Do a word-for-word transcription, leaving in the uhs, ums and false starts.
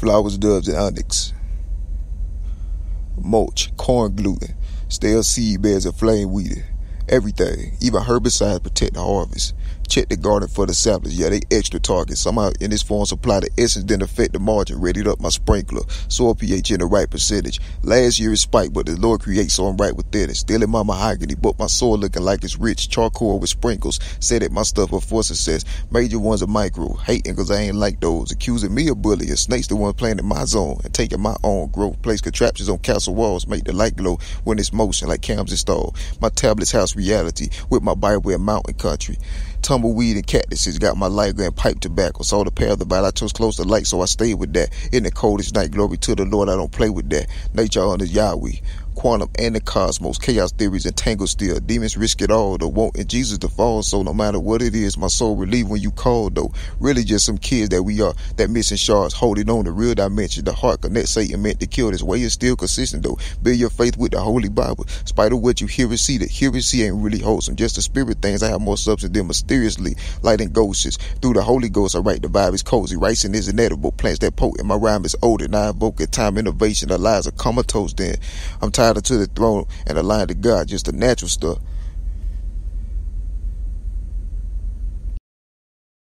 flowers, doves, and onyx. Mulch, corn gluten, stale seed beds and flame weeded. Everything, even herbicides, protect the harvest. Check the garden for the saplings. Yeah, they extra target. Somehow in this form supply the essence, then affect the margin. Readied up my sprinkler. Soil pH in the right percentage. Last year it spiked, but the Lord creates, so I'm right within it. Still in my mahogany, but my soil looking like it's rich. Charcoal with sprinkles. Said that my stuff before success. Major ones are micro. Hating cause I ain't like those. Accusing me of bullying. Snakes the one playing in my zone and taking my own growth. Place contraptions on castle walls. Make the light glow when it's motion like cams installed. My tablet's house reality with my Bible and mountain country. Tumbleweed and cactuses got my light and pipe tobacco. Saw the path about I chose close to light, so I stayed with that. In the coldest night, glory to the Lord, I don't play with that. Nature under Yahweh. Quantum and the cosmos, chaos theories entangled still. Demons risk it all, though, wanting Jesus to fall. So no matter what it is, my soul relieve when you call, though. Really just some kids that we are, that missing shards, holding on to real dimension. The heart connect Satan meant to kill. This way is still consistent, though. Build your faith with the Holy Bible. Spite of what you hear and see, that hear and see ain't really wholesome. Just the spirit things, I have more substance than mysteriously. Light and ghosts. Through the Holy Ghost, I write the vibe is cozy. Ricin is inedible. Plants that potent. My rhyme is older. Now I invoke at time innovation. The lies are comatose then. I'm tied to the throne and aligned to God, just the natural stuff.